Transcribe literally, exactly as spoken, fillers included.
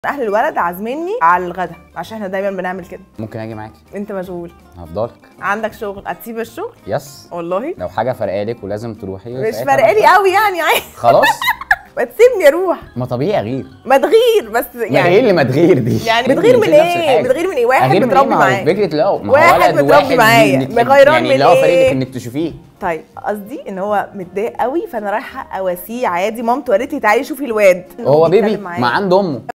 اهل الولد عازميني على الغدا عشان احنا دايما بنعمل كده. ممكن اجي معاكي؟ انت مشغول؟ هفضلك. عندك شغل؟ هتسيب الشغل؟ يس والله لو حاجه فارقالك ولازم تروحي مش فارقالي قوي يعني عادي. خلاص ما تسيبني اروح. ما طبيعي اغير. ما تغير بس يعني ما ايه اللي ما تغير دي؟ يعني بتغير من ايه؟ بتغير من ايه؟ واحد متربي معايا فكره لا واحد متربي معايا مغيران من ايه؟ يعني لو فريقك انك تشوفيه. طيب قصدي ان هو متضايق قوي فانا رايحه اواسيه عادي. مامته قالت لي تعالي شوفي الواد. هو بيبي ما عنده امه.